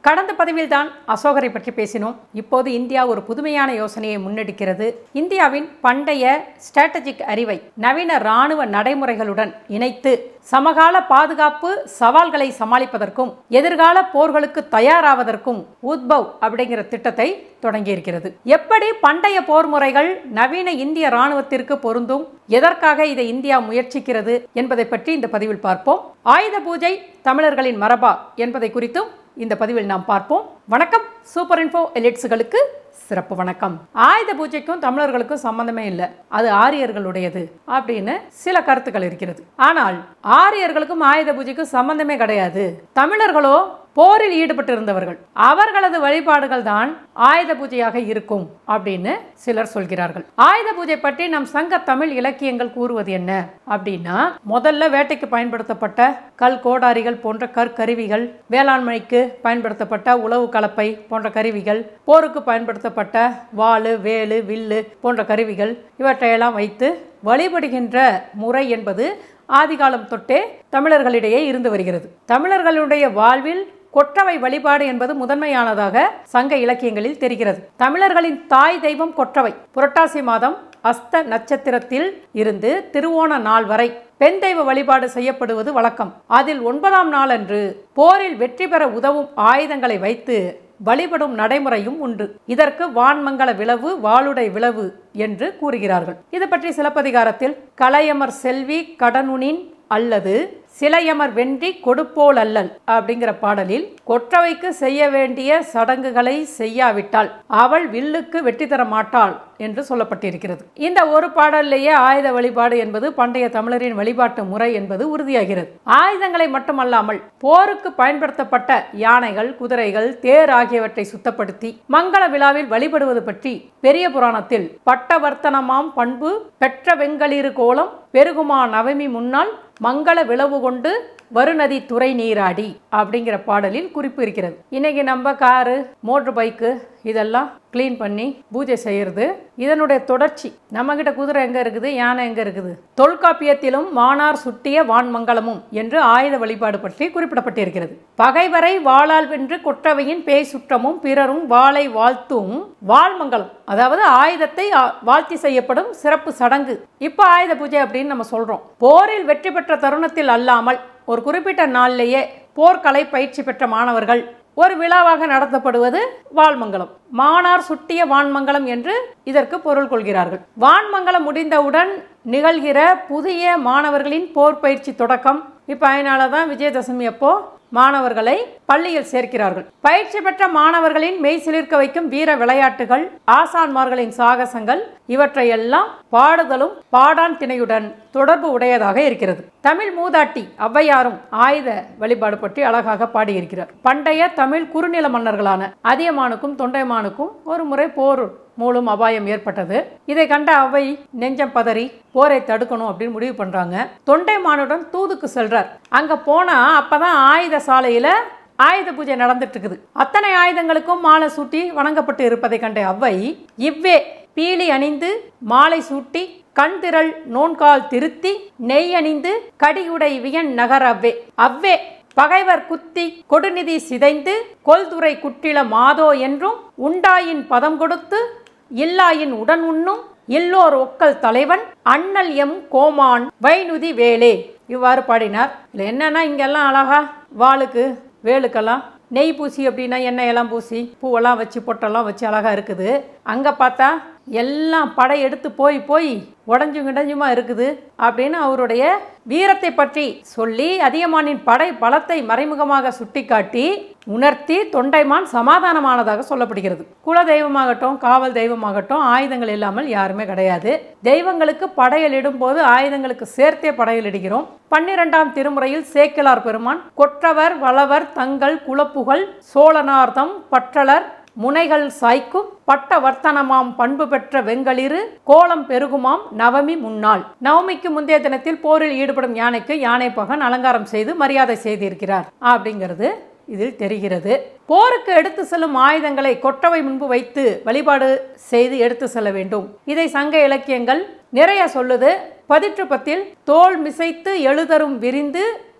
கடந்த பதிவில் தான் அசோகரை பற்றி பேசினோம். இப்போது இந்தியா ஒரு புதுமையான யோசனையை முன்னெடுக்கிறது. இந்தியாவின் பண்டைய ஸ்ட்ராட்டஜிக் அறிவை நவீன இராணுவ நடைமுறைகளுடன் இணைத்து சமகால பாதுகாப்பு சவால்களை சமாளிப்பதற்கும் எதிர்கால போர்களுக்கு தயாராவதற்கும் உத்பவ் அப்படிங்கிற திட்டத்தை தொடங்கியிருக்கிறது. எப்படி பண்டைய போர் முறைகள் நவீன இந்திய இராணுவத்திற்கு பொருந்தும், எதற்காக இதை இந்தியா முயற்சிக்கிறது என்பதை பற்றி இந்த பதிவில் பார்ப்போம். ஆயுத பூஜை தமிழர்களின் மரபா என்பதை குறித்தும் இந்த பதிவில் நாம் பார்ப்போம். வணக்கம், சூப்பர் இன்ஃபோ எலிட்ஸ்களுக்கு சிறப்பு வணக்கம். ஆயுத பூஜைக்கும் தமிழர்களுக்கும் சம்பந்தமே இல்லை, அது ஆரியர்களுடையது அப்படின்னு சில கருத்துக்கள் இருக்கிறது. ஆனால் ஆரியர்களுக்கும் ஆயுத பூஜைக்கும் சம்பந்தமே கிடையாது. தமிழர்களோ போரில் ஈடுபட்டு இருந்தவர்கள், அவர்களது வழிபாடுகள் தான் ஆயுத பூஜையாக இருக்கும் அப்படின்னு சிலர் சொல்கிறார்கள். ஆயுத பூஜை பற்றி நம் சங்க தமிழ் இலக்கியங்கள் கூறுவது என்ன அப்படின்னா, முதல்ல வேட்டைக்கு பயன்படுத்தப்பட்ட கல் கோடாரிகள் போன்ற கற்கருவிகள், வேளாண்மைக்கு பயன்படுத்தப்பட்ட உழவு கலப்பை போன்ற கருவிகள், போருக்கு பயன்படுத்தப்பட்ட வாளு வேலு வில்லு போன்ற கருவிகள், இவற்றையெல்லாம் வைத்து வழிபடுகின்ற முறை என்பது ஆதிகாலம் தொட்டே தமிழர்களிடையே இருந்து வருகிறது. தமிழர்களுடைய வாழ்வில் கொற்றவை வழிபாடு என்பது முதன்மையானதாக சங்க இலக்கியங்களில் தெரிகிறது. தமிழர்களின் தாய் தெய்வம் கொற்றவை. புரட்டாசி மாதம் அஸ்த நட்சத்திரத்தில் இருந்து திருவோண நாள் வரை பெண் தெய்வ வழிபாடு செய்யப்படுவது வழக்கம். அதில் 9ஆம் நாளன்று போரில் வெற்றி பெற உதவும் ஆயுதங்களை வைத்து வழிபடும் நடைமுறையும் உண்டு. இதற்கு வான்மங்கள விளவு, வாளுடை விளவு என்று கூறுகிறார்கள். இது பற்றி சிலப்பதிகாரத்தில் கலையமர் செல்வி கடனுனின் அல்லது சிலையமர் வென்றி கொடுப்போல் அல்லல் அப்படிங்கிற பாடலில் கொற்றவைக்கு செய்ய வேண்டிய சடங்குகளை செய்யாவிட்டால் அவள் வில்லுக்கு வெற்றி தர மாட்டாள் என்று சொல்லப்பட்டிருக்கிறது. இந்த ஒரு பாடலிலேயே ஆயுத வழிபாடு என்பது பண்டைய தமிழரின் வழிபாட்டு முறை என்பது உறுதியாகிறது. ஆயுதங்களை மட்டுமல்லாமல் போருக்கு பயன்படுத்தப்பட்ட யானைகள், குதிரைகள், தேர் ஆகியவற்றை சுத்தப்படுத்தி மங்கள விழாவில் வழிபடுவது பற்றி பெரிய புராணத்தில் பட்டவர்த்தனமாம் பண்பு பெற்ற வெங்களிரு கோலம் பெருகுமா நவமி முன்னால் மங்கள விளவு கொண்டு வருநதி துறை நீராடி அப்படிங்கிற பாடலில் குறிப்பு இருக்கிறது. இன்னைக்கு நம்ம காரு, மோட்டர் பைக்கு இதெல்லாம் கிளீன் பண்ணி பூஜை செய்யறது இதனுடைய தொடர்ச்சி. நம்ம கிட்ட குதிரை எங்க இருக்குது, யானை எங்க இருக்குது? தொல்காப்பியத்திலும் வானார் சுட்டிய வான்மங்கலமும் என்று ஆயுத வழிபாடு பற்றி குறிப்பிடப்பட்டிருக்கிறது. பகைவரை வாளால் வென்று கொற்றவையின் பேய் சுற்றமும் பிறரும் வாளை வாழ்த்தும் வால்மங்கலம், அதாவது ஆயுதத்தை வாழ்த்தி செய்யப்படும் சிறப்பு சடங்கு. இப்ப ஆயுத பூஜை அப்படின்னு நம்ம சொல்றோம். போரில் வெற்றி பெற்ற தருணத்தில் அல்லாமல் ஒரு குறிப்பிட்ட நாளிலேயே போர்க்கலை பயிற்சி பெற்ற மாணவர்கள் ஒரு விழாவாக நடத்தப்படுவது வால்மங்கலம். மானார் சுட்டிய வான்மங்கலம் என்று இதற்கு பொருள் கொள்கிறார்கள். வான்மங்கலம் முடிந்தவுடன் நிகழ்கிற புதிய மாணவர்களின் போர் பயிற்சி தொடக்கம். இப்ப அதனாலதான் விஜயதசமி அப்போ மாணவர்களை பள்ளியில் சேர்க்கிறார்கள். பயிற்சி பெற்ற மாணவர்களின் மெய் சிலிர்க்க வைக்கும் வீர விளையாட்டுகள், ஆசான்மார்களின் சாகசங்கள் இவற்றையெல்லாம் பாடுதலும் பாடான் திணையுடன் தொடர்பு உடையதாக இருக்கிறது. தமிழ் மூதாட்டி ஔவையாரும் ஆயுத வழிபாடு பற்றி அழகாக பாடியிருக்கிறார். பண்டைய தமிழ் குறுநில மன்னர்களான அதியமானுக்கும் தொண்டைமானுக்கும் ஒரு முறை போர் மூலம் அபாயம் ஏற்பட்டது. இதை கண்ட அவை நெஞ்சம் பதறி போரை தடுக்கணும் அப்படின்னு முடிவு பண்றாங்க. தொண்டைமானுடன் தூதுக்கு செல்றார். அங்க போனா அப்பதான் ஆயுத சாலையில ஆயுத பூஜை நடந்துட்டு இருக்குது. அத்தனை ஆயுதங்களுக்கும் மாலை சூட்டி வணங்கப்பட்டு இருப்பதை கண்ட அவை இவ்வே பீலி அணிந்து மாலை சூட்டி கண் திரள் நோன்கால் திருத்தி நெய் அணிந்து கடியுடை வியன் நகர் அவ்வே அவ்வே பகைவர் குத்தி கொடுநிதி சிதைந்து கொல்துறை குட்டில மாதோ என்றும் உண்டாயின் பதம் கொடுத்து இல்லாயின் உடன் உண்ணும் இல்லோர் ஒக்கல் தலைவன் அண்ணல் எம் கோமான் வைநுதி வேலே இவ்வாறு பாடினார். இல்லை என்னன்னா இங்கெல்லாம் அழகா வாளுக்கு வேலுக்கெல்லாம் நெய் பூசி அப்படின்னா எண்ணெயெல்லாம் பூசி பூவெல்லாம் வச்சு பொட்டெல்லாம் வச்சு அழகா இருக்குது. அங்க பார்த்தா எல்லாம் படை எடுத்து போய் போய் உடஞ்சும் கிடஞ்சுமா இருக்குது அப்படின்னு அவருடைய வீரத்தை பற்றி சொல்லி அதியமானின் படை பலத்தை மறைமுகமாக சுட்டிக்காட்டி உணர்த்தி தொண்டைமான் சமாதானமானதாக சொல்லப்படுகிறது. குல தெய்வமாகட்டும் காவல் தெய்வமாகட்டும் ஆயுதங்கள் இல்லாமல் யாருமே கிடையாது. தெய்வங்களுக்கு படையலிடும் போது ஆயுதங்களுக்கு சேர்த்தே படையலிடுகிறோம். 12ஆம் திருமுறையில் சேக்கிழார் பெருமான் கொற்றவர் வளவர் தங்கள் குலப்புகழ் சோழனார்தம் பற்றலர் முனைகள் சாய்க்கும் பட்ட வர்த்தனமாம் பண்பு பெற்ற வெங்களிரு கோலம் பெருகுமாம் நவமி முன்னாள். நவமிக்கு முந்தைய தினத்தில் போரில் ஈடுபடும் யானைக்கு யானை பகன் அலங்காரம் செய்து மரியாதை செய்திருக்கிறார் அப்படிங்கிறது இதில் தெரிகிறது. போருக்கு எடுத்து செல்லும் ஆயுதங்களை கொற்றவை முன்பு வைத்து வழிபாடு செய்து எடுத்து செல்ல வேண்டும். இதை சங்க இலக்கியங்கள் நிறைய சொல்லுது. பதிற்று பத்தில் தோல் மிசைத்து எழுதரும் விரிந்து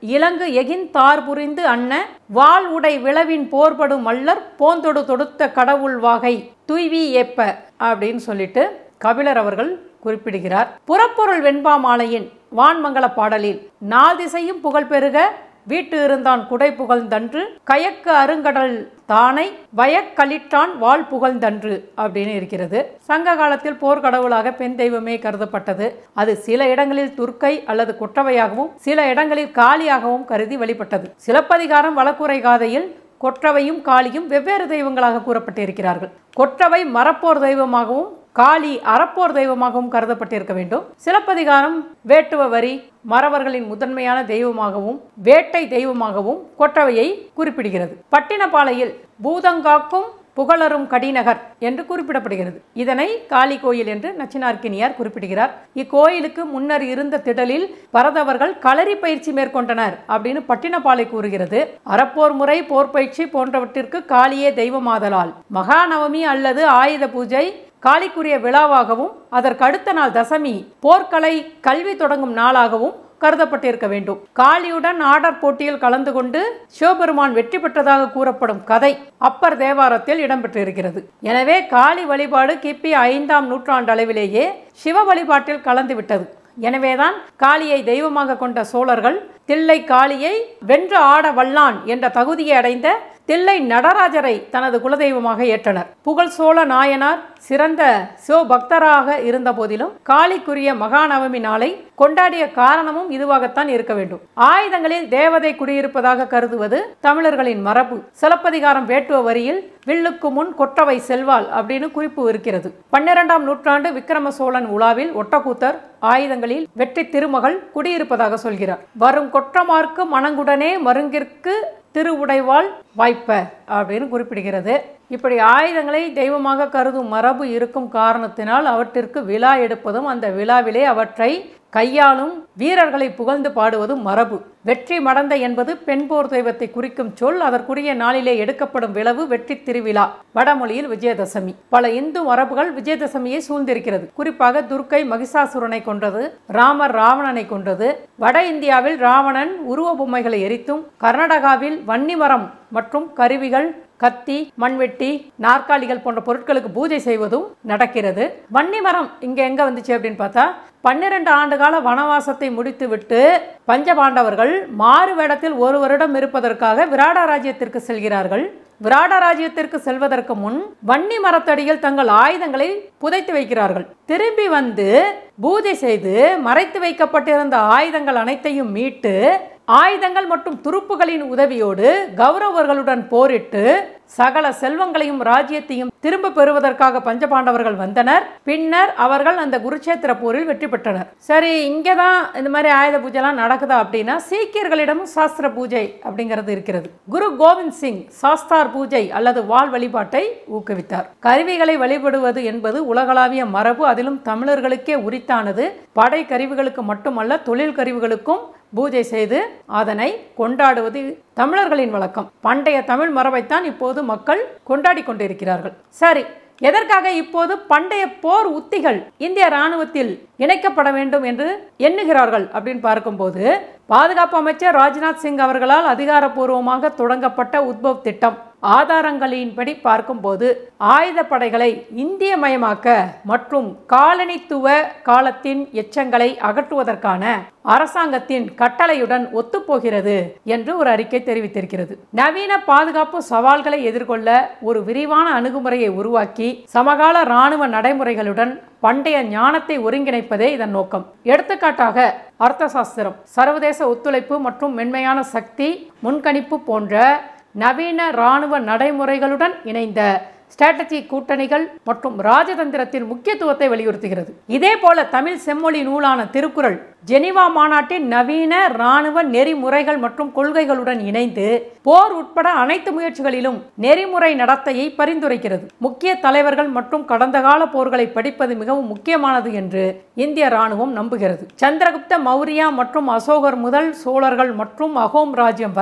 இலங்கு எகின் தார் புரிந்து அன்ன வாள் உடை விளவின் போர்படு மல்லர் போந்தொடு தொடுத்த கடவுள் வாகை துய்வி ஏப்ப அப்படின்னு சொல்லிட்டு கபிலர் அவர்கள் குறிப்பிடுகிறார். புறப்பொருள் வெண்பா மாலையின் வான்மங்கள பாடலில் நால் திசையும் புகழ் பெருக வீட்டு இருந்தான் குடை புகழ்ந்தன்று கயக்கு அருங்கடல் தானை வயக்களிட்டான் வாழ் புகழ்ந்தன்று அப்படின்னு இருக்கிறது. சங்க காலத்தில் போர்க்கடவுளாக பெண் தெய்வமே கருதப்பட்டது. அது சில இடங்களில் துர்க்கை அல்லது கொற்றவையாகவும் சில இடங்களில் காளியாகவும் கருதி வழிபட்டது. சிலப்பதிகாரம் வழக்குரை காதையில் கொற்றவையும் காளியும் வெவ்வேறு தெய்வங்களாக கூறப்பட்டிருக்கிறார்கள். கொற்றவை மரப்போர் தெய்வமாகவும் காளி அறப்போர் தெய்வமாகவும் கருதப்பட்டிருக்க வேண்டும். சிலப்பதிகாரம் வேட்டுவ வரி மறவர்களின் முதன்மையான தெய்வமாகவும் வேட்டை தெய்வமாகவும் கொற்றவையை குறிப்பிடுகிறது. பட்டினப்பாலையில் பூதங்காக்கும் புகழரும் கடிநகர் என்று குறிப்பிடப்படுகிறது. இதனை காளி கோயில் என்று நச்சினார்க்கினியார் குறிப்பிடுகிறார். இக்கோயிலுக்கு முன்னர் இருந்த திடலில் பரதவர்கள் களரி பயிற்சி மேற்கொண்டனர் அப்படின்னு பட்டினப்பாலை கூறுகிறது. அறப்போர் முறை போர் பயிற்சி போன்றவற்றிற்கு காளியே தெய்வமாதலால் மகாநவமி அல்லது ஆயுத பூஜை காளிக்குரிய விழாவாகவும் அதற்கு அடுத்த நாள் தசமி போர்க்கலை கல்வி தொடங்கும் நாளாகவும் கருதப்பட்டிருக்க வேண்டும். காளியுடன் ஆடர் போட்டியில் கலந்து கொண்டு சிவபெருமான் வெற்றி பெற்றதாக கூறப்படும் கதை அப்பர் தேவாரத்தில் இடம்பெற்றிருக்கிறது. எனவே காளி வழிபாடு கிபி 5ஆம் நூற்றாண்டு அளவிலேயே சிவ வழிபாட்டில் கலந்துவிட்டது. எனவேதான் காளியை தெய்வமாக கொண்ட சோழர்கள் தில்லை காளியை வென்று ஆட வல்லான் என்ற தகுதியை அடைந்த தில்லை நடராஜரை தனது குலதெய்வமாக ஏற்றனர். புகழ் சோழ நாயனார் சிறந்த சிவபக்தராக இருந்த போதிலும் காளிக்குரிய மகாநவமி நாளை கொண்டாடிய காரணமும் இதுவாகத்தான் இருக்க வேண்டும். ஆயுதங்களில் தேவதை குடியிருப்பதாக கருதுவது தமிழர்களின் மரபு. சிலப்பதிகாரம் வேட்டுவ வரியில் வில்லுக்கு முன் கொற்றவை செல்வாள் அப்படின்னு குறிப்பு இருக்கிறது. 12ஆம் நூற்றாண்டு விக்ரம சோழன் உலாவில் ஒட்டக்கூத்தர் ஆயுதங்களில் வெற்றி திருமகள் குடியிருப்பதாக சொல்கிறார். வரும் கொற்றமார்க்கு மணங்குடனே மருங்கிற்கு திருவுடைவாள் வாய்ப்ப அப்படின்னு குறிப்பிடுகிறது. இப்படி ஆயுதங்களை தெய்வமாக கருதும் மரபு இருக்கும் காரணத்தினால் அவற்றிற்கு விழா எடுப்பதும் அந்த விழாவிலே அவற்றை கையாளும் வீரர்களை புகழ்ந்து பாடுவதும் மரபு. வெற்றி மடந்தை என்பது பெண் போர் தெய்வத்தை குறிக்கும் சொல். அதற்குரிய நாளிலே எடுக்கப்படும் விழவு வெற்றி திருவிழா. வடமொழியில் விஜயதசமி. பல இந்து மரபுகள் விஜயதசமியை சூழ்ந்திருக்கிறது. குறிப்பாக துர்க்கை மகிஷாசுரனை கொன்றது, ராமர் ராவணனை கொன்றது. வட இந்தியாவில் ராவணன் உருவ பொம்மைகளை எரித்தும் கர்நாடகாவில் வன்னிமரம் மற்றும் கருவிகள் கத்தி மண்வெட்டி நாற்காலிகள் போன்ற பொருட்களுக்கு பூஜை செய்வதும் நடக்கிறது. வன்னிமரம் இங்க எங்க வந்துச்சு அப்படின்னு பார்த்தா 12 ஆண்டு கால வனவாசத்தை முடித்துவிட்டு பஞ்சபாண்டவர்கள் மாறு வேடத்தில் ஒரு வருடம் இருப்பதற்காக விராட ராஜ்யத்திற்கு செல்கிறார்கள். விராட ராஜ்யத்திற்கு செல்வதற்கு முன் வன்னி மரத்தடியில் தங்கள் ஆயுதங்களை புதைத்து வைக்கிறார்கள். திரும்பி வந்து பூஜை செய்து மறைத்து வைக்கப்பட்டிருந்த ஆயுதங்கள் அனைத்தையும் மீட்டு ஆயுதங்கள் மற்றும் துருப்புகளின் உதவியோடு கௌரவர்களுடன் போரிட்டு சகல செல்வங்களையும் ராஜ்யத்தையும் திரும்ப பெறுவதற்காக பஞ்சபாண்டவர்கள் வந்தனர். பின்னர் அவர்கள் அந்த குருச்சேத்திர போரில் வெற்றி பெற்றனர். சரி, இங்கதான் இந்த மாதிரி ஆயுத பூஜைலாம் நடக்குதா அப்படின்னா சீக்கியர்களிடமும் சாஸ்திர பூஜை அப்படிங்கிறது இருக்கிறது. குரு கோவிந்த் சிங் சாஸ்தார் பூஜை அல்லது வாள் வழிபாட்டை ஊக்குவித்தார். கருவிகளை வழிபடுவது என்பது உலகளாவிய மரபு. அதிலும் தமிழர்களுக்கே உரித்தானது. படை கருவிகளுக்கு மட்டுமல்ல, தொழில் கருவிகளுக்கும் பூஜை செய்து அதனை கொண்டாடுவது தமிழர்களின் வழக்கம். பண்டைய தமிழ் மரபைத்தான் இப்போது மக்கள் கொண்டாடி கொண்டிருக்கிறார்கள். சரி, எதற்காக இப்போது பண்டைய போர் உத்திகள் இந்திய ராணுவத்தில் இணைக்கப்பட வேண்டும் என்று எண்ணுகிறார்கள் அப்படின்னு பார்க்கும்போது பாதுகாப்பு அமைச்சர் ராஜ்நாத் சிங் அவர்களால் அதிகாரப்பூர்வமாக தொடங்கப்பட்ட உத்பவ் திட்டம் ஆதாரங்களின்படி பார்க்கும்போது ஆயுத படைகளை இந்திய மயமாக்க மற்றும் காலனித்துவ காலத்தின் எச்சங்களை அகற்றுவதற்கான அரசாங்கத்தின் கட்டளையுடன் ஒத்துப்போகிறது என்று ஒரு அறிக்கை தெரிவித்திருக்கிறது. நவீன பாதுகாப்பு சவால்களை எதிர்கொள்ள ஒரு விரிவான அணுகுமுறையை உருவாக்கி சமகால இராணுவ நடைமுறைகளுடன் பண்டைய ஞானத்தை ஒருங்கிணைப்பதே இதன் நோக்கம். எடுத்துக்காட்டாக அர்த்த சாஸ்திரம், சர்வதேச ஒத்துழைப்பு மற்றும் மென்மையான சக்தி முன்கணிப்பு போன்ற நவீன இராணுவ நடைமுறைகளுடன் இணைந்த ஸ்ட்ராட்டஜி கூட்டணிகள் மற்றும் ராஜதந்திரத்தின் முக்கியத்துவத்தை வலியுறுத்துகிறது. இதே போல தமிழ் செம்மொழி நூலான திருக்குறள் ஜெனீவா மாநாட்டின் நவீன இராணுவ நெறிமுறைகள் மற்றும் கொள்கைகளுடன் இணைந்து போர் உட்பட அனைத்து முயற்சிகளிலும் நெறிமுறை நடத்தையை பரிந்துரைக்கிறது. முக்கிய தலைவர்கள் மற்றும் கடந்த கால போர்களை படிப்பது மிகவும் முக்கியமானது என்று இந்திய இராணுவம் நம்புகிறது. சந்திரகுப்த மௌரியா மற்றும் அசோகர் முதல் சோழர்கள் மற்றும் அகோம் ராஜ்யம் வரை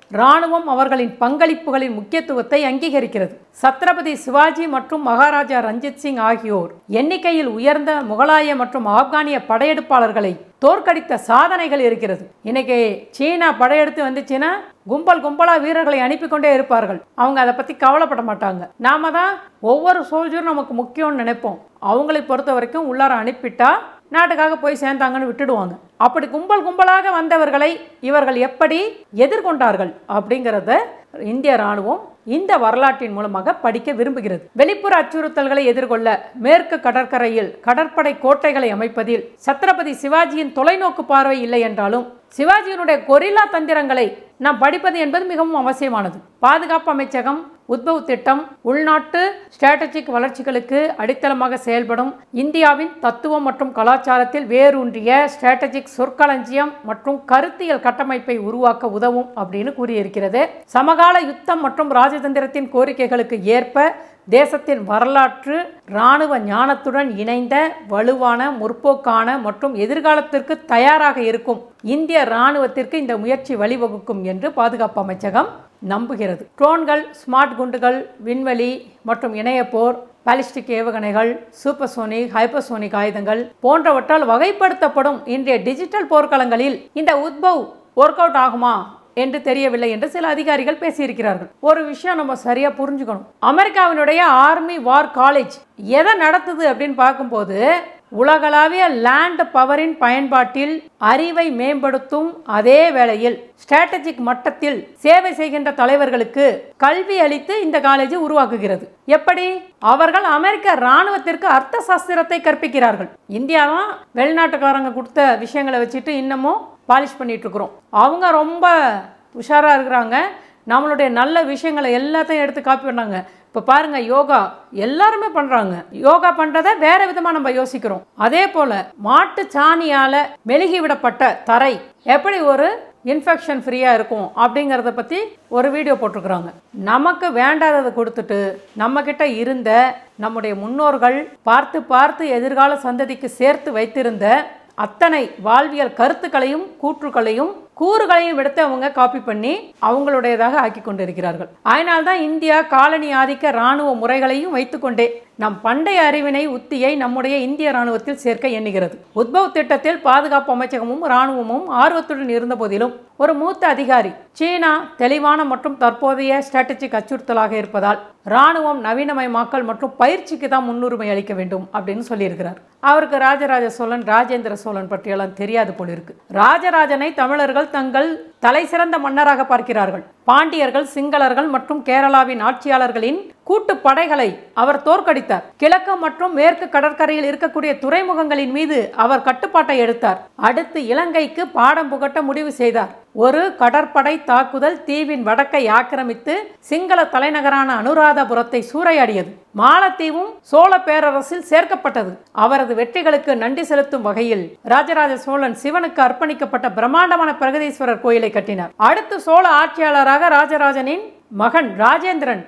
இராணுவம் அவர்களின் பங்களிப்புகளின் முக்கியத்துவத்தை அங்கீகரிக்கிறது. சத்ரபதி சிவாஜி மற்றும் மகாராஜா ரஞ்சித் சிங் ஆகியோர் எண்ணிக்கையில் உயர்ந்த முகலாய மற்றும் ஆப்கானிய படையெடுப்பாளர்களை தோற்கடித்த சாதனைகள் இருக்கிறது. இன்னைக்கு சீனா படையெடுத்து வந்துச்சுன்னா கும்பல் கும்பலா வீரர்களை அனுப்பி கொண்டே இருப்பார்கள். அவங்க அதை பத்தி கவலைப்பட மாட்டாங்க. நாம தான் ஒவ்வொரு சோல்ஜரும் நமக்கு முக்கியம்னு நினைப்போம். அவங்களை பொறுத்த வரைக்கும் உள்ளார அனுப்பிட்டா நாட்டுக்காக போய் சேர்ந்தாங்கன்னு விட்டுடுவாங்க. அப்படி கும்பல் கும்பலாக வந்தவர்களை இவர்கள் எப்படி எதிர்கொண்டார்கள் அப்படிங்கிறத இந்திய ராணுவம் இந்த வரலாற்றின் மூலமாக படிக்க விரும்புகிறது. வெளிப்புற அச்சுறுத்தல்களை எதிர்கொள்ள மேற்கு கடற்கரையில் கடற்படை கோட்டைகளை அமைப்பதில் சத்ரபதி சிவாஜியின் தொலைநோக்கு பார்வை இல்லை என்றாலும் சிவாஜியினுடைய கொரில்லா தந்திரங்களை நாம் படிப்பது என்பது மிகவும் அவசியமானது. பாதுகாப்பு அமைச்சகம் உத்பவ் திட்டம் உள்நாட்டு ஸ்ட்ராட்டஜிக் வளர்ச்சிகளுக்கு அடித்தளமாக செயல்படும் இந்தியாவின் தத்துவம் மற்றும் கலாச்சாரத்தில் வேரூன்றிய ஸ்ட்ராட்டஜிக் சொற்களஞ்சியம் மற்றும் கருத்தியல் கட்டமைப்பை உருவாக்க உதவும் அப்படின்னு கூறியிருக்கிறது. சமகால யுத்தம் மற்றும் ராஜதந்திரத்தின் கோரிக்கைகளுக்கு ஏற்ப தேசத்தின் வரலாற்று இராணுவ ஞானத்துடன் இணைந்த வலுவான முற்போக்கான மற்றும் எதிர்காலத்திற்கு தயாராக இருக்கும் இந்திய இராணுவத்திற்கு இந்த முயற்சி வழிவகுக்கும் என்று பாதுகாப்பு அமைச்சகம் நம்புகிறது. ட்ரோன்கள், ஸ்மார்ட் குண்டுகள், விண்வெளி மற்றும் இணைய போர், பாலிஸ்டிக் ஏவுகணைகள், சூப்பர்சோனிக், ஹைப்பர்சோனிக் ஆயுதங்கள் போன்றவற்றால் வகைப்படுத்தப்படும் இன்றைய டிஜிட்டல் போர்க்களங்களில் இந்த உத்பவ் ஒர்க் அவுட் ஆகுமா என்று தெரியவில்லை என்று சில அதிகாரிகள் பேசியிருக்கிறார்கள். ஒரு விஷயம் நம்ம சரியா புரிஞ்சுக்கணும். அமெரிக்காவினுடைய ஆர்மி வார் காலேஜ் எதை நடத்துது அப்படின்னு பார்க்கும்போது உலகளாவிய லேண்ட் பவரின் பயன்பாட்டில் அறிவை மேம்படுத்தும் அதே வேளையில் ஸ்ட்ராட்டஜிக் மட்டத்தில் சேவை செய்கின்ற தலைவர்களுக்கு கல்வி அளித்து இந்த காலேஜ் உருவாக்குகிறது. எப்படி? அவர்கள் அமெரிக்க இராணுவத்திற்கு அர்த்த சாஸ்திரத்தை கற்பிக்கிறார்கள். இந்தியா தான் வெளிநாட்டுக்காரங்க கொடுத்த விஷயங்களை வச்சுட்டு இன்னமும் பாலிஷ் பண்ணிட்டு இருக்கிறோம். அவங்க ரொம்ப உஷாரா இருக்கிறாங்க. நம்மளுடைய நல்ல விஷயங்களை எல்லாத்தையும் எடுத்து காப்பி பண்ணாங்க. இப்போ பாருங்க, யோகா எல்லாருமே பண்றாங்க. யோகா பண்றதை வேற விதமா நம்ம யோசிக்கிறோம். அதே போல மாட்டு சாணியால மெழுகி விடப்பட்ட தரை எப்படி ஒரு இன்ஃபெக்ஷன் ஃப்ரீயா இருக்கும் அப்படிங்கறத பத்தி ஒரு வீடியோ போட்டிருக்கிறாங்க. நமக்கு வேண்டாததை கொடுத்துட்டு நம்ம கிட்ட இருந்த நம்முடைய முன்னோர்கள் பார்த்து பார்த்து எதிர்கால சந்ததிக்கு சேர்த்து வைத்திருந்த அத்தனை வாழ்வியல் கருத்துக்களையும் கூற்றுக்களையும் கூறுகளையும் எடுத்து அவங்க காப்பி பண்ணி அவங்களுடையதாக ஆக்கி கொண்டிருக்கிறார்கள். அதனால்தான் இந்தியா காலனி ஆதிக்க இராணுவ முறைகளையும் வைத்துக்கொண்டே நம் பண்டைய அறிவினை உத்தியை நம்முடைய இந்திய இராணுவத்தில் சேர்க்க எண்ணுகிறது. உத்பவ் திட்டத்தில் பாதுகாப்பு அமைச்சகமும் இராணுவமும் ஆர்வத்துடன் இருந்த போதிலும் ஒரு மூத்த அதிகாரி சீனா தெளிவான மற்றும் தற்போதைய ஸ்ட்ராட்டஜிக் அச்சுறுத்தலாக இருப்பதால் இராணுவம் நவீனமயமாக்கல் மற்றும் பயிற்சிக்கு தான் முன்னுரிமை அளிக்க வேண்டும் அப்படின்னு சொல்லியிருக்கிறார். அவருக்கு ராஜராஜ சோழன், ராஜேந்திர சோழன் பற்றியெல்லாம் தெரியாது போல இருக்கு. ராஜராஜனை தமிழர்கள் தங்கள் தலை சிறந்த மன்னராக பார்க்கிறார்கள். பாண்டியர்கள், சிங்களர்கள் மற்றும் கேரளாவின் ஆட்சியாளர்களின் கூட்டு படைகளை அவர் தோற்கடித்தார். கிழக்கு மற்றும் மேற்கு கடற்கரையில் இருக்கக்கூடிய துறைமுகங்களின் மீது அவர் கட்டுப்பாட்டை எடுத்தார். அடுத்து இலங்கைக்கு பாடம் புகட்ட முடிவு செய்தார். ஒரு கடற்படை தாக்குதல் தீவின் வடக்கை ஆக்கிரமித்து சிங்கள தலைநகரான அனுராதபுரத்தை சூறையாடியது. மாலத்தீவும் சோழ பேரரசில் சேர்க்கப்பட்டது. அவரது வெற்றிகளுக்கு நன்றி செலுத்தும் வகையில் ராஜராஜ சோழன் சிவனுக்கு அர்ப்பணிக்கப்பட்ட பிரம்மாண்டமான பிரகதீஸ்வரர் கோயிலை கட்டினார். அடுத்து சோழ ஆட்சியாளராக ராஜராஜனின் மகன் ராஜேந்திரன்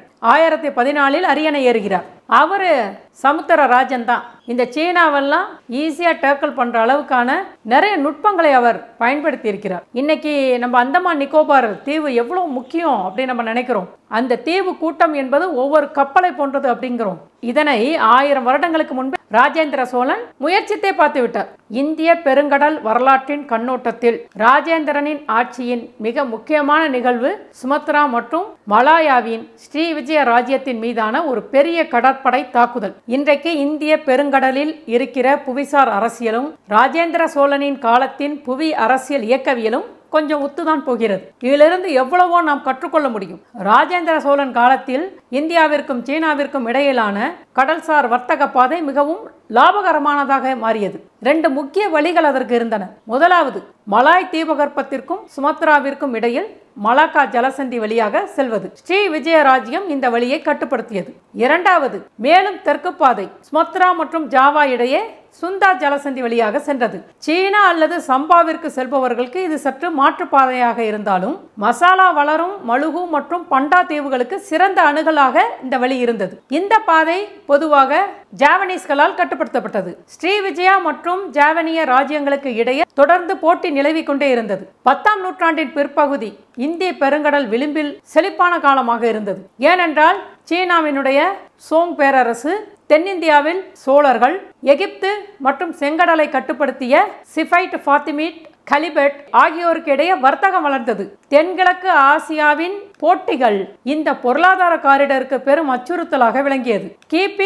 1014 அரியணை ஏறுகிறார். அவரு சமுத்திர ராஜன் தான். இந்த சீனாவெல்லாம் ஈஸியா டேக்கிள் பண்ற அளவுக்கான நிறைய நுட்பங்களை அவர் பயன்படுத்தி இருக்கிறார். இன்னைக்கு நம்ம அந்தமான் நிக்கோபார் தீவு எவ்வளவு முக்கியம் அப்படின்னு நம்ம நினைக்கிறோம். அந்த தீவு கூட்டம் என்பது ஒவ்வொரு கப்பலை போன்றது அப்படிங்கிறோம். இதனை 1000 வருடங்களுக்கு முன்பு ராஜேந்திர சோழன் முயற்சித்தே பார்த்து விட்டார். இந்திய பெருங்கடல் வரலாற்றின் கண்ணோட்டத்தில் ராஜேந்திரனின் ஆட்சியின் மிக முக்கியமான நிகழ்வு சுமத்ரா மற்றும் மலாயாவின் ஸ்ரீ விஜய ராஜ்யத்தின் மீதான ஒரு பெரிய கடற்படை தாக்குதல். இன்றைக்கு இந்திய பெருங்கடலில் இருக்கிற புவிசார் அரசியலும் ராஜேந்திர சோழனின் காலத்தின் புவி அரசியல் இயக்கவியலும் கொஞ்சம் ஒத்துதான் போகிறது. இதிலிருந்து எவ்வளவோ நாம் கற்றுக்கொள்ள முடியும். ராஜேந்திர சோழன் காலத்தில் இந்தியாவிற்கும் சீனாவிற்கும் இடையிலான கடல்சார் வர்த்தக பாதை மிகவும் லாபகரமானதாக மாறியது. 2 முக்கிய வழிகள் அதற்கு இருந்தன. முதலாவது, மலாய் தீபகற்பத்திற்கும் சுமத்ராவிற்கும் இடையில் மலாக்கா ஜலசந்தி வழியாக செல்வது. ஸ்ரீ விஜய ராஜ்யம் இந்த வழியை கட்டுப்படுத்தியது. இரண்டாவது, மேலும் தெற்கு பாதை சுமத்ரா மற்றும் ஜாவா இடையே சுந்தா ஜலசந்தி வழியாக சென்றது. சீனா அல்லது சம்பாவிற்கு செல்பவர்களுக்கு இது சற்று மாற்றுப்பாதையாக இருந்தாலும் மசாலா வளரும் மலுகு மற்றும் பண்டா தீவுகளுக்கு சிறந்த அணுகலாக இந்த வழி இருந்தது. இந்த பாதை பொதுவாக ஜாவனீஸ்களால் கட்டுப்படுத்தப்பட்டது. ஸ்ரீவிஜயா மற்றும் ஜாவனிய ராஜ்யங்களுக்கு இடையே தொடர்ந்து போட்டி நிலவிக் கொண்டே இருந்தது. 10ஆம் நூற்றாண்டின் பிற்பகுதி இந்திய பெருங்கடல் விளிம்பில் செழிப்பான காலமாக இருந்தது. ஏனென்றால் சீனாவினுடைய சோங் பேரரசு, தென்னிந்தியாவில் சோழர்கள், எகிப்து மற்றும் செங்கடலை கட்டுப்படுத்திய சிஃபைட் ஃபாத்திமிட் கலிபெட் ஆகியோருக்கு இடையே வர்த்தகம் வளர்ந்தது. தென்கிழக்கு ஆசியாவின் போட்டிகள் இந்த பொருளாதார காரிடருக்கு பெரும் அச்சுறுத்தலாக விளங்கியது. கிபி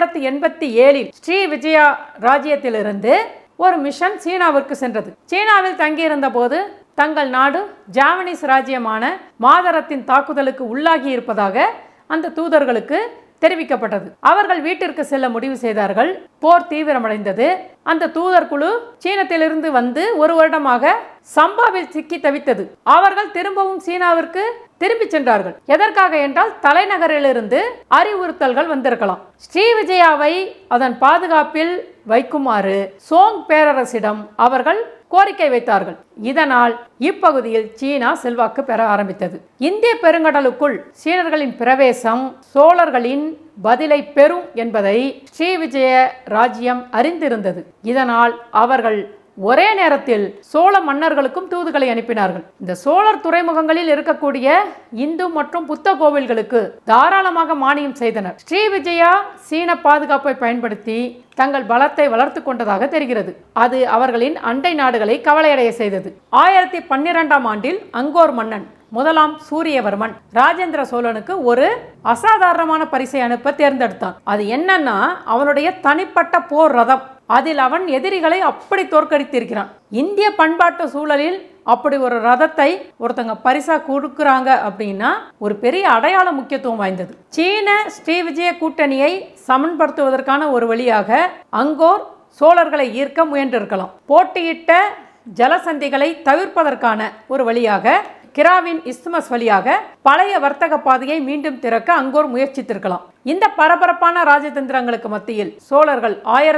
987 ஸ்ரீ விஜயா ராஜ்யத்திலிருந்து ஒரு மிஷன் சீனாவிற்கு சென்றது. சீனாவில் தங்கியிருந்த போது தங்கள் நாடு ஜாவனீஸ் ராஜ்யமான மாதரத்தின் தாக்குதலுக்கு உள்ளாகி இருப்பதாக அந்த தூதர்களுக்கு தெரிவிக்கப்பட்டது. அவர்கள் வீட்டிற்கு செல்ல முடிவு செய்தார்கள். போர் தீவிரமடைந்தது. அந்த தூதர் குழு சீனத்திலிருந்து வந்து ஒரு வருடமாக சம்பாவில் சிக்கி தவித்தது. அவர்கள் திரும்பவும் சீனாவிற்கு திரும்பி சென்றார்கள். எதற்காக என்றால் தலைநகரிலிருந்து அறிவுறுத்தல்கள் வந்திருக்கலாம். ஸ்ரீவிஜயாவை அதன் பாதுகாப்பில் வைக்குமாறு சோங் பேரரசிடம் அவர்கள் கோரிக்கை வைத்தார்கள். இதனால் இப்பகுதியில் சீனா செல்வாக்கு பெற ஆரம்பித்தது. இந்திய பெருங்கடலுக்குள் சீனர்களின் பிரவேசம் சோழர்களின் பதிலை பெறும் என்பதை ஸ்ரீவிஜய ராஜ்யம் அறிந்திருந்தது. இதனால் அவர்கள் ஒரே நேரத்தில் சோழ மன்னர்களுக்கும் தூதுகளை அனுப்பினார்கள். இந்த சோழர் துறைமுகங்களில் இருக்கக்கூடிய இந்து மற்றும் புத்த கோவில்களுக்கு தாராளமாக மானியம் செய்தனர். ஸ்ரீவிஜயா சீன பாதுகாப்பை பயன்படுத்தி தங்கள் பலத்தை வளர்த்து கொண்டதாக தெரிகிறது. அது அவர்களின் அண்டை நாடுகளை கவலையடைய செய்தது. 1012ஆம் ஆண்டில் அங்கோர் மன்னன் முதலாம் சூரியவர்மன் ராஜேந்திர சோழனுக்கு ஒரு அசாதாரணமான பரிசை அனுப்ப தேர்ந்தெடுத்தான். அது என்னன்னா அவனுடைய தனிப்பட்ட போர் ரதம். அதில் அவன் எதிரிகளை அப்படி தோற்கடித்திருக்கிறான். இந்திய பண்பாட்டு சூழலில் அப்படி ஒரு ரதத்தை ஒருத்தங்க பரிசா கொடுக்குறாங்க அப்படின்னா ஒரு பெரிய அடையாள முக்கியத்துவம் வாய்ந்தது. சீன ஸ்ரீவிஜய கூட்டணியை சமன்படுத்துவதற்கான ஒரு வழியாக அங்கோர் சோழர்களை ஈர்க்க முயன்றிருக்கலாம். போட்டியிட்ட ஜலசந்திகளை தவிர்ப்பதற்கான ஒரு வழியாக கிராவின் இஸ்துமஸ் வழியாக பழைய வர்த்தக பாதையை மீண்டும் திறக்க அங்கோர் முயற்சித்திருக்கலாம். இந்த பரபரப்பான ராஜதந்திரங்களுக்கு மத்தியில் சோழர்கள்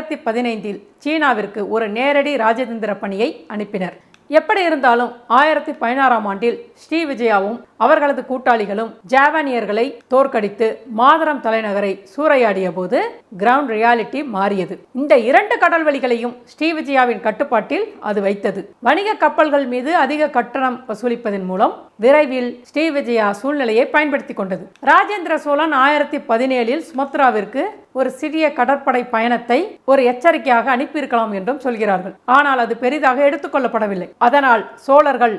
1015 சீனாவிற்கு ஒரு நேரடி ராஜதந்திர பணியை அனுப்பினர். எப்படி இருந்தாலும் 1016ஆம் ஆண்டில் ஸ்ரீவிஜயாவும் அவர்களது கூட்டாளிகளும் ஜாவானியர்களை தோற்கடித்து மாதரம் தலைநகரை சூறையாடிய போது கிரவுண்ட் ரியாலிட்டி மாறியது. இந்த 2 கடல்வழிகளையும் ஸ்ரீவிஜயாவின் கட்டுப்பாட்டில் அது வைத்தது. வணிக கப்பல்கள் மீது அதிக கட்டணம் வசூலிப்பதன் மூலம் விரைவில் ஸ்ரீவிஜயா சூழ்நிலையை பயன்படுத்தி கொண்டது. ராஜேந்திர சோழன் 1017 சுமத்ராவிற்கு ஒரு சிறிய கடற்படை பயணத்தை ஒரு எச்சரிக்கையாக அனுப்பியிருக்கலாம் என்றும் சொல்கிறார்கள். ஆனால் அது பெரிதாக எடுத்துக்கொள்ளப்படவில்லை. அதனால் சோழர்கள்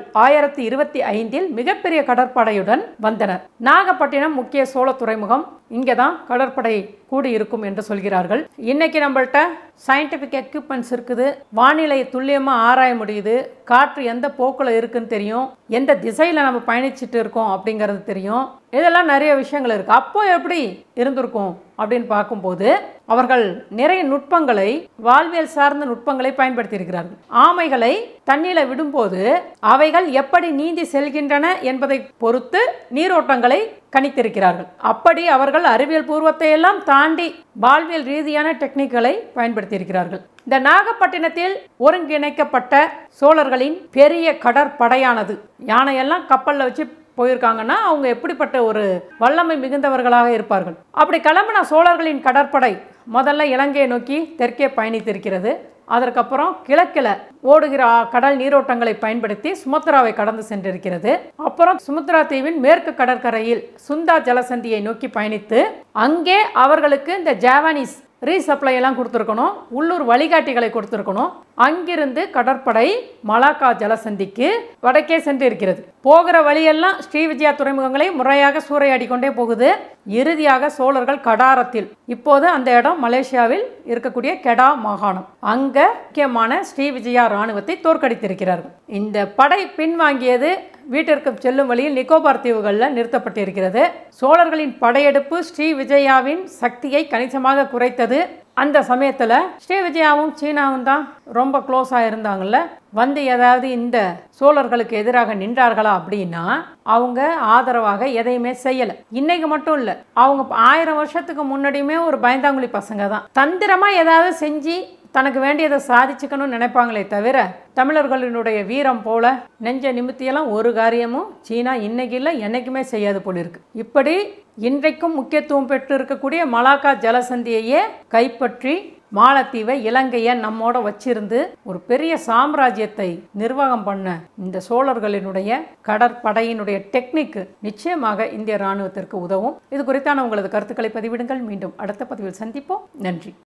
1025 மிகப்பெரிய கடற்படையுடன் வந்தனர். நாகப்பட்டினம் முக்கிய சோழ துறைமுகம். இங்கதான் கடற்படை கூடியிருக்கும் என்று சொல்கிறார்கள். இன்னைக்கு நம்மள்ட்ட சயின்டிபிக் எக்யூப்மெண்ட்ஸ் இருக்குது. வானிலையை துல்லியமா ஆராய முடியுது. காற்று எந்த போக்குல இருக்குன்னு தெரியும். எந்த திசையில நம்ம பயணிச்சுட்டு இருக்கோம் அப்படிங்கிறது தெரியும். இதெல்லாம் நிறைய விஷயங்கள் இருக்கு. அப்போ எப்படி இருந்திருக்கும் அப்படின்னு பார்க்கும்போது அவர்கள் நிறைய நுட்பங்களை, வாழ்வியல் சார்ந்த நுட்பங்களை பயன்படுத்தி இருக்கிறார்கள். ஆமைகளை தண்ணீர விடும்போது அவைகள் எப்படி நீந்தி செல்கின்றன என்பதை பொறுத்து நீரோட்டங்களை கணித்திருக்கிறார்கள். அப்படி அவர்கள் அறிவியல் பூர்வத்தை எல்லாம் தாண்டி வாழ்வியல் ரீதியான டெக்னிக்களை பயன்படுத்தி இருக்கிறார்கள். இந்த நாகப்பட்டினத்தில் ஒருங்கிணைக்கப்பட்ட சோழர்களின் பெரிய கடற்படையானது யானையெல்லாம் கப்பல்ல வச்சு போயிருக்காங்கன்னா அவங்க எப்படிப்பட்ட ஒரு வல்லமை மிகுந்தவர்களாக இருப்பார்கள். அப்படி கிளம்பின சோழர்களின் கடற்படை முதல்ல இலங்கையை நோக்கி தெற்கே பயணித்திருக்கிறது. அதற்கப்புறம் கிழக்கில் ஓடுகிற கடல் நீரோட்டங்களை பயன்படுத்தி சுமத்ராவை கடந்து சென்றிருக்கிறது. அப்புறம் சுமத்ரா தீவின் மேற்கு கடற்கரையில் சுந்தா ஜலசந்தியை நோக்கி பயணித்து அங்கே அவர்களுக்கு இந்த ஜாவனீஸ் ரீசப்ளை எல்லாம் கொடுத்துருக்கணும், உள்ளூர் வழிகாட்டிகளை கொடுத்துருக்கணும். அங்கிருந்து கடற்படை மலாக்கா ஜலசந்திக்கு வடக்கே சென்று இருக்கிறது. போகிற வழியெல்லாம் ஸ்ரீவிஜயா துறைமுகங்களை முறையாக சூறையாடி கொண்டே போகுது. இறுதியாக சோழர்கள் கடாரத்தில், இப்போது அந்த இடம் மலேசியாவில் இருக்கக்கூடிய கெடா மாகாணம், அங்க முக்கியமான ஸ்ரீவிஜயா ராணுவத்தை தோற்கடித்திருக்கிறார்கள். இந்த படை பின்வாங்கியது வீட்டிற்கு செல்லும் வழியில் நிக்கோபார் தீவுகளில் நிறுத்தப்பட்டிருக்கிறது. சோழர்களின் படையெடுப்பு ஸ்ரீவிஜயாவின் சக்தியை கணிசமாக குறைத்தது. அந்த சமயத்தில் ஸ்ரீவிஜயாவும் சீனாவும் தான் ரொம்ப க்ளோஸாக இருந்தாங்கல்ல. வந்து ஏதாவது இந்த சோழர்களுக்கு எதிராக நின்றார்களா அப்படின்னா அவங்க ஆதரவாக எதையுமே செய்யலை. இன்னைக்கு மட்டும் இல்லை, அவங்க 1000 வருஷத்துக்கு முன்னாடியுமே ஒரு பயந்தாங்குழி பசங்க தான். தந்திரமா ஏதாவது செஞ்சு தனக்கு வேண்டியதை சாதிச்சுக்கணும்னு நினைப்பாங்களே தவிர தமிழர்களினுடைய வீரம் போல நெஞ்ச நிமித்தியெல்லாம் ஒரு காரியமும் சீனா இன்னைக்கு இல்லை என்னைக்குமே செய்யாது போலிருக்கு. இப்படி இன்றைக்கும் முக்கியத்துவம் பெற்று இருக்கக்கூடிய மலாக்கா ஜலசந்தியையே கைப்பற்றி மாலத்தீவை இலங்கையை நம்மோட வச்சிருந்து ஒரு பெரிய சாம்ராஜ்யத்தை நிர்வாகம் பண்ண இந்த சோழர்களினுடைய கடற்படையினுடைய டெக்னிக் நிச்சயமாக இந்திய இராணுவத்திற்கு உதவும். இது குறித்தான உங்களது கருத்துக்களை பதிவிடுங்கள். மீண்டும் அடுத்த பதிவில் சந்திப்போம். நன்றி.